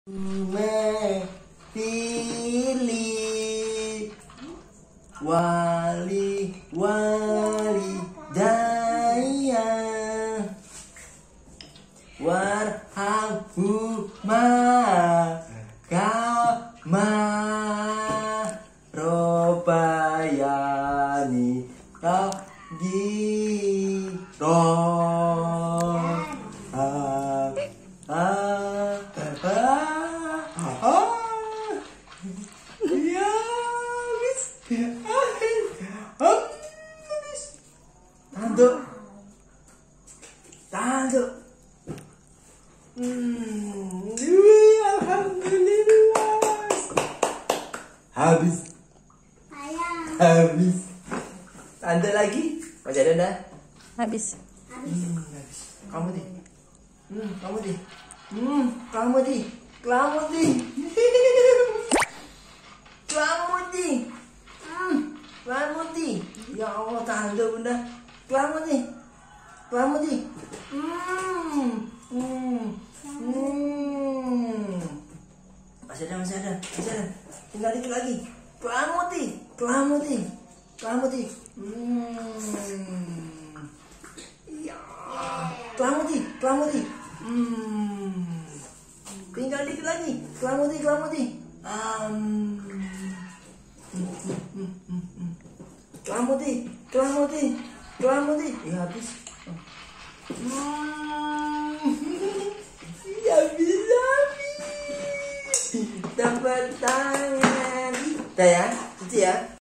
Pilih wali daya warhamhuma kama robayani ya bis tanduk alhamdulillah habis tanduk lagi masih ada dah Habis. kamu di ya Allah tanda bunda Kelamuti masih ada tinggal dikit lagi Kelamuti ya Kelamuti tinggal dikit lagi Kelamuti ya habis dapat tangan kita ya itu ya.